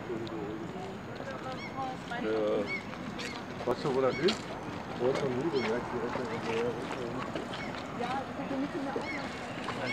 Weißt du, wo das ist? Wo ist das Mühle? Ja, das hat ja nicht in der Aufnahme.